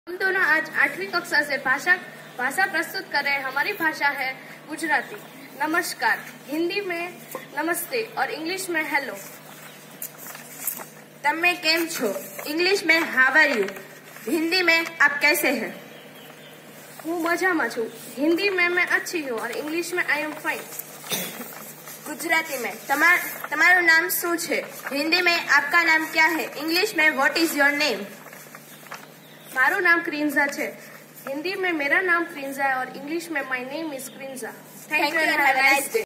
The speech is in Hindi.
हम दोनों आज 8वीं कक्षा से भाषा प्रस्तुत कर रहे हैं। हमारी भाषा है गुजराती। नमस्कार हिंदी में नमस्ते और इंग्लिश में हेलो। तम्मे केम छो इंग्लिश में हाउ आर यू, हिंदी में आप कैसे हैं? हूँ मजामा छू। हिंदी में मैं अच्छी हूँ और इंग्लिश में आई एम फाइन। गुजराती में તમારું નામ શું છે? हिंदी में आपका नाम क्या है? इंग्लिश में व्हाट इज योर नेम? मारू नाम क्रींजा है। हिंदी में मेरा नाम क्रींजा है और इंग्लिश में माय नेम इज क्रींजा। Thank you and have a nice day.